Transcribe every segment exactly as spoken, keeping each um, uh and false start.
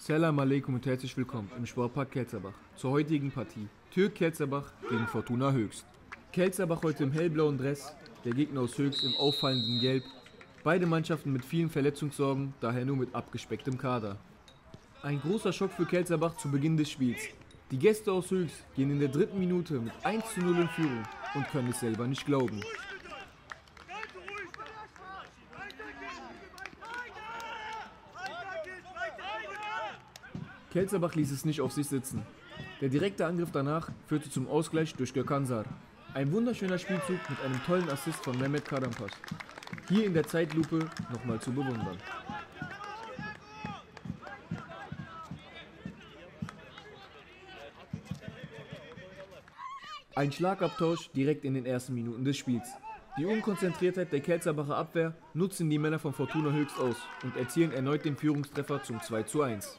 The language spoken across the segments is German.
Selam Aleikum und herzlich willkommen im Sportpark Kelzerbach zur heutigen Partie Türk Kelzerbach gegen Fortuna Höchst. Kelzerbach heute im hellblauen Dress, der Gegner aus Höchst im auffallenden Gelb. Beide Mannschaften mit vielen Verletzungssorgen, daher nur mit abgespecktem Kader. Ein großer Schock für Kelzerbach zu Beginn des Spiels. Die Gäste aus Höchst gehen in der dritten Minute mit eins zu null in Führung und können es selber nicht glauben. Kelzerbach ließ es nicht auf sich sitzen. Der direkte Angriff danach führte zum Ausgleich durch Gökhan Sar. Ein wunderschöner Spielzug mit einem tollen Assist von Mehmet Karampas. Hier in der Zeitlupe nochmal zu bewundern. Ein Schlagabtausch direkt in den ersten Minuten des Spiels. Die Unkonzentriertheit der Kelzerbacher Abwehr nutzen die Männer von Fortuna Höchst aus und erzielen erneut den Führungstreffer zum zwei zu eins.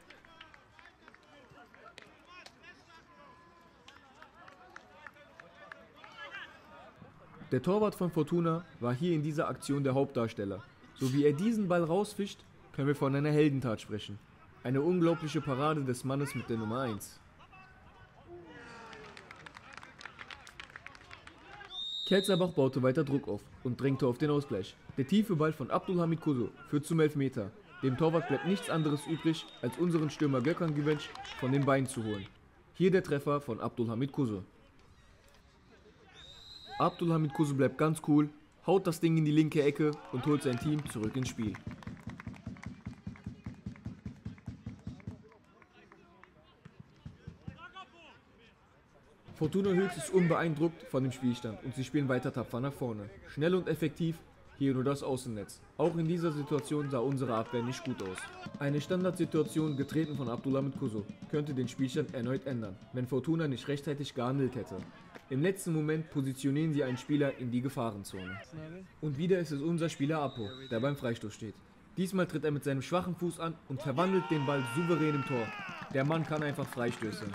Der Torwart von Fortuna war hier in dieser Aktion der Hauptdarsteller. So wie er diesen Ball rausfischt, können wir von einer Heldentat sprechen. Eine unglaubliche Parade des Mannes mit der Nummer eins. Kelzerbach baute weiter Druck auf und drängte auf den Ausgleich. Der tiefe Ball von Abdulhamid Kuzu führt zum Elfmeter. Dem Torwart bleibt nichts anderes übrig, als unseren Stürmer Gökhan Güvenç von den Beinen zu holen. Hier der Treffer von Abdulhamid Kuzu. Abdulhamid Kuzu bleibt ganz cool, haut das Ding in die linke Ecke und holt sein Team zurück ins Spiel. Fortuna Höchst ist unbeeindruckt von dem Spielstand und sie spielen weiter tapfer nach vorne. Schnell und effektiv, hier nur das Außennetz. Auch in dieser Situation sah unsere Abwehr nicht gut aus. Eine Standardsituation, getreten von Abdulhamid Kuzu, könnte den Spielstand erneut ändern, wenn Fortuna nicht rechtzeitig gehandelt hätte. Im letzten Moment positionieren sie einen Spieler in die Gefahrenzone. Und wieder ist es unser Spieler Apo, der beim Freistoß steht. Diesmal tritt er mit seinem schwachen Fuß an und verwandelt den Ball souverän im Tor. Der Mann kann einfach Freistöße.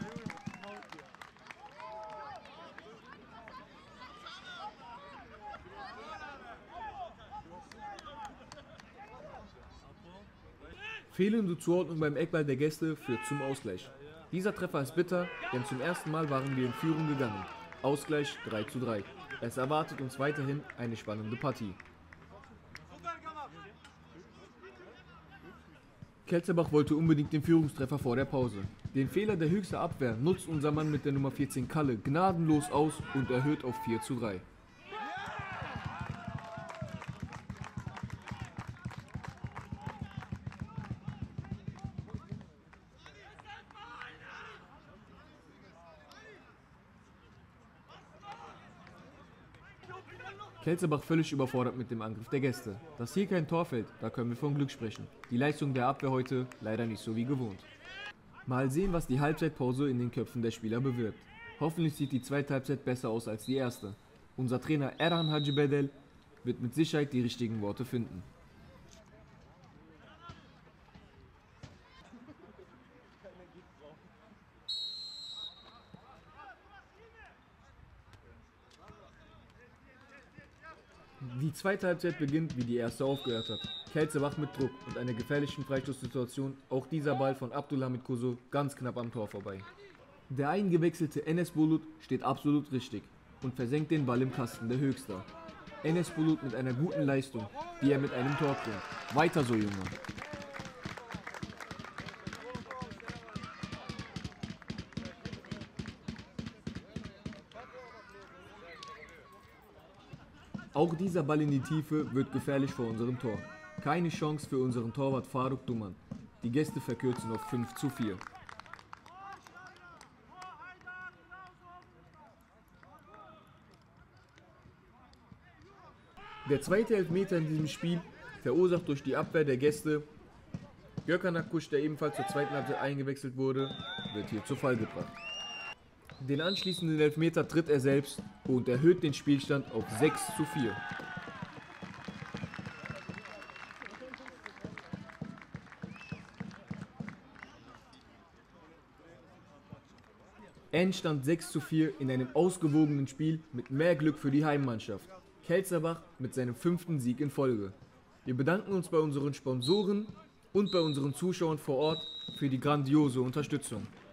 Fehlende Zuordnung beim Eckball der Gäste führt zum Ausgleich. Dieser Treffer ist bitter, denn zum ersten Mal waren wir in Führung gegangen. Ausgleich drei zu drei. Es erwartet uns weiterhin eine spannende Partie. Kelzerbach wollte unbedingt den Führungstreffer vor der Pause. Den Fehler der Höchster Abwehr nutzt unser Mann mit der Nummer vierzehn Kalle gnadenlos aus und erhöht auf vier zu drei. Kelzerbach völlig überfordert mit dem Angriff der Gäste. Dass hier kein Tor fällt, da können wir von Glück sprechen. Die Leistung der Abwehr heute leider nicht so wie gewohnt. Mal sehen, was die Halbzeitpause in den Köpfen der Spieler bewirkt. Hoffentlich sieht die zweite Halbzeit besser aus als die erste. Unser Trainer Erhan Hacıbedel wird mit Sicherheit die richtigen Worte finden. Die zweite Halbzeit beginnt, wie die erste aufgehört hat. Kelzerbach mit Druck und einer gefährlichen Freistoßsituation, auch dieser Ball von Abdulhamid Kuzu ganz knapp am Tor vorbei. Der eingewechselte Enes Bulut steht absolut richtig und versenkt den Ball im Kasten der Höchster. Enes Bulut mit einer guten Leistung, die er mit einem Tor krönt. Weiter so, Junge! Auch dieser Ball in die Tiefe wird gefährlich vor unserem Tor. Keine Chance für unseren Torwart Faruk Duman. Die Gäste verkürzen auf fünf zu vier. Der zweite Elfmeter in diesem Spiel, verursacht durch die Abwehr der Gäste, Gökhan Akkuş, der ebenfalls zur zweiten Halbzeit eingewechselt wurde, wird hier zu Fall gebracht. Den anschließenden Elfmeter tritt er selbst und erhöht den Spielstand auf sechs zu vier. Endstand sechs zu vier in einem ausgewogenen Spiel mit mehr Glück für die Heimmannschaft. Kelzerbach mit seinem fünften Sieg in Folge. Wir bedanken uns bei unseren Sponsoren und bei unseren Zuschauern vor Ort für die grandiose Unterstützung.